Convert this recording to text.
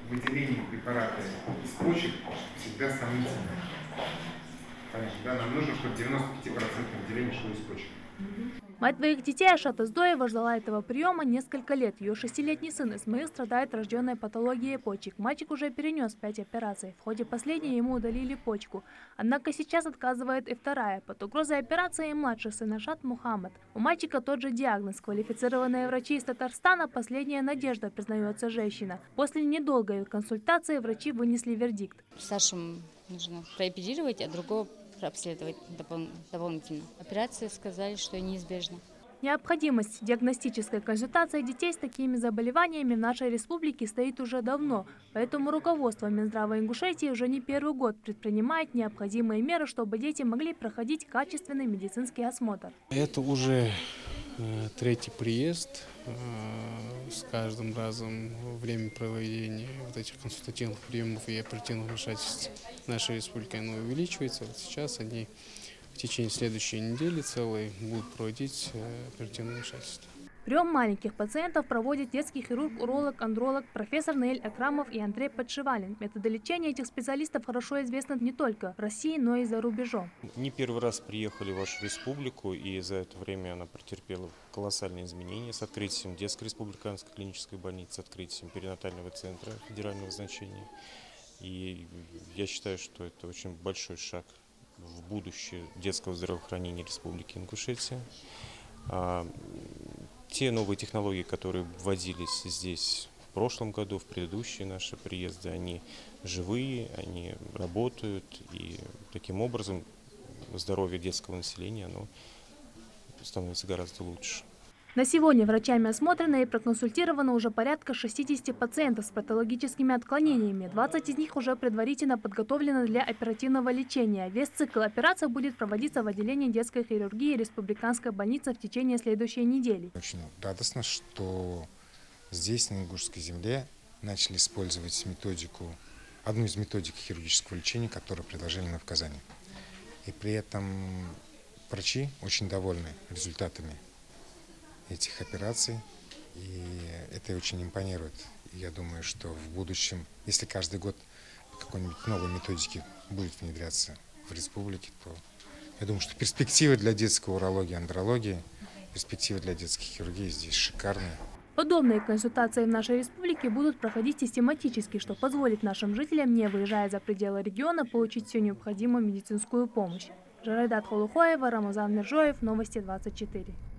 выделение препарата из почек всегда сомнительно. Понятно, да? Нам нужно, чтобы 95% выделения шло из почек. Мать двоих детей Ашат Издоева ждала этого приема несколько лет. Ее 6-летний сын Исмаил страдает рожденной патологией почек. Мальчик уже перенес 5 операций. В ходе последней ему удалили почку. Однако сейчас отказывает и вторая. Под угрозой операции и младший сын Ашат Мухаммад. У мальчика тот же диагноз. Квалифицированные врачи из Татарстана последняя надежда, признается женщина. После недолгой консультации врачи вынесли вердикт. Старшему нужно прооперировать, а другого обследовать дополнительно. Операции сказали, что неизбежно. Необходимость диагностической консультации детей с такими заболеваниями в нашей республике стоит уже давно. Поэтому руководство Минздрава Ингушетии уже не первый год предпринимает необходимые меры, чтобы дети могли проходить качественный медицинский осмотр. Это уже третий приезд. С каждым разом время проведения вот этих консультативных приемов и оперативных вмешательств нашей республики увеличивается. Вот сейчас они в течение следующей недели целой будут проводить оперативное вмешательство. Прием маленьких пациентов проводит детский хирург, уролог, андролог, профессор Наиль Акрамов и Андрей Подшивалин. Методы лечения этих специалистов хорошо известны не только в России, но и за рубежом. Не первый раз приехали в вашу республику, и за это время она претерпела колоссальные изменения с открытием детской республиканской клинической больницы, открытием перинатального центра федерального значения. И я считаю, что это очень большой шаг в будущее детского здравоохранения Республики Ингушетия. Те новые технологии, которые вводились здесь в прошлом году, в предыдущие наши приезды, они живые, они работают, и таким образом здоровье детского населения оно становится гораздо лучше. На сегодня врачами осмотрено и проконсультировано уже порядка 60 пациентов с патологическими отклонениями. 20 из них уже предварительно подготовлены для оперативного лечения. Весь цикл операций будет проводиться в отделении детской хирургии Республиканской больницы в течение следующей недели. Очень радостно, что здесь, на Ингушской земле, начали использовать методику, одну из методик хирургического лечения, которую предложили нам в Казани. И при этом врачи очень довольны результатами этих операций, и это очень импонирует. Я думаю, что в будущем, если каждый год какой-нибудь новой методики будет внедряться в республике, то я думаю, что перспективы для детской урологии, андрологии, перспективы для детской хирургии здесь шикарные. Подобные консультации в нашей республике будут проходить систематически, что позволит нашим жителям, не выезжая за пределы региона, получить всю необходимую медицинскую помощь. Жарайдат Холухоева, Рамазан Миржоев, Новости 24.